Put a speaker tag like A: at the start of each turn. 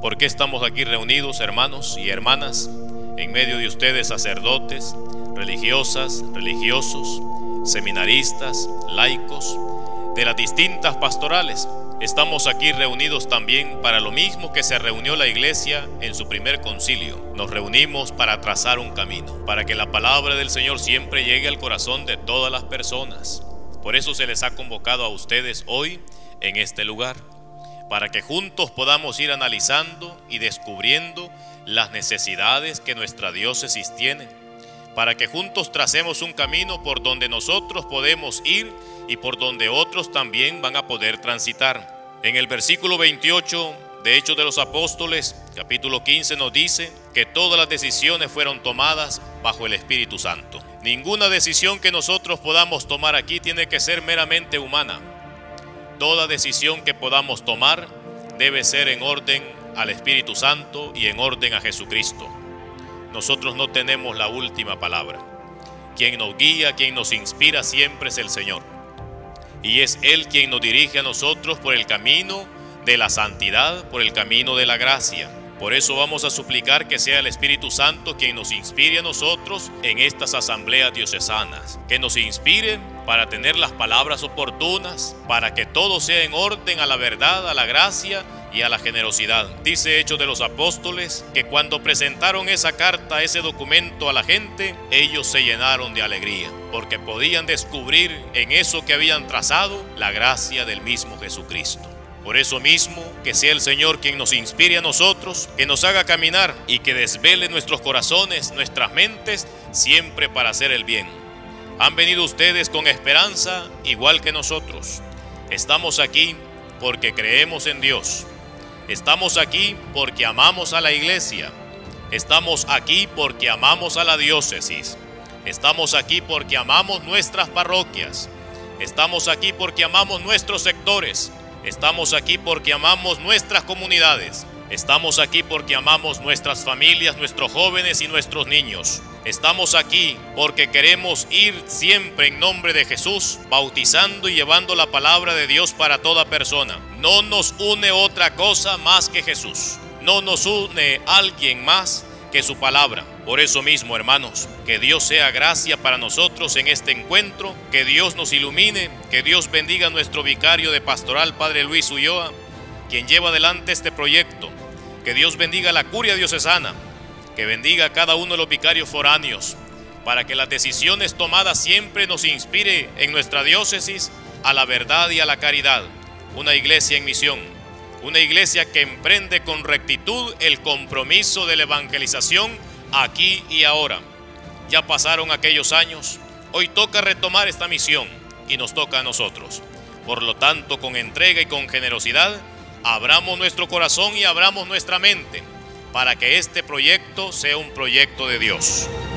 A: ¿Por qué estamos aquí reunidos, hermanos y hermanas, en medio de ustedes, sacerdotes, religiosas, religiosos, seminaristas, laicos, de las distintas pastorales? Estamos aquí reunidos también para lo mismo que se reunió la iglesia en su primer concilio. Nos reunimos para trazar un camino, para que la palabra del Señor siempre llegue al corazón de todas las personas. Por eso se les ha convocado a ustedes hoy en este lugar, para que juntos podamos ir analizando y descubriendo las necesidades que nuestra diócesis tiene, para que juntos tracemos un camino por donde nosotros podemos ir y por donde otros también van a poder transitar. En el versículo 28 de Hechos de los Apóstoles, capítulo 15, nos dice que todas las decisiones fueron tomadas bajo el Espíritu Santo. Ninguna decisión que nosotros podamos tomar aquí tiene que ser meramente humana. Toda decisión que podamos tomar debe ser en orden al Espíritu Santo y en orden a Jesucristo. Nosotros no tenemos la última palabra. Quien nos guía, quien nos inspira siempre es el Señor. Y es Él quien nos dirige a nosotros por el camino de la santidad, por el camino de la gracia. Por eso vamos a suplicar que sea el Espíritu Santo quien nos inspire a nosotros en estas asambleas diocesanas, que nos inspire para tener las palabras oportunas, para que todo sea en orden a la verdad, a la gracia y a la generosidad. Dice Hechos de los Apóstoles que cuando presentaron esa carta, ese documento a la gente, ellos se llenaron de alegría, porque podían descubrir en eso que habían trazado la gracia del mismo Jesucristo. Por eso mismo, que sea el Señor quien nos inspire a nosotros, que nos haga caminar y que desvele nuestros corazones, nuestras mentes, siempre para hacer el bien. Han venido ustedes con esperanza igual que nosotros. Estamos aquí porque creemos en Dios. Estamos aquí porque amamos a la iglesia. Estamos aquí porque amamos a la diócesis. Estamos aquí porque amamos nuestras parroquias. Estamos aquí porque amamos nuestros sectores. Estamos aquí porque amamos nuestras comunidades. Estamos aquí porque amamos nuestras familias, nuestros jóvenes y nuestros niños. Estamos aquí porque queremos ir siempre en nombre de Jesús, bautizando y llevando la palabra de Dios para toda persona. No nos une otra cosa más que Jesús. No nos une alguien más que su palabra. Por eso mismo, hermanos, que Dios sea gracia para nosotros en este encuentro, que Dios nos ilumine, que Dios bendiga a nuestro vicario de pastoral, Padre Luis Ulloa, quien lleva adelante este proyecto, que Dios bendiga a la curia diocesana, que bendiga a cada uno de los vicarios foráneos, para que las decisiones tomadas siempre nos inspire en nuestra diócesis a la verdad y a la caridad. Una iglesia en misión, una iglesia que emprende con rectitud el compromiso de la evangelización aquí y ahora. Ya pasaron aquellos años, hoy toca retomar esta misión y nos toca a nosotros. Por lo tanto, con entrega y con generosidad, abramos nuestro corazón y abramos nuestra mente para que este proyecto sea un proyecto de Dios.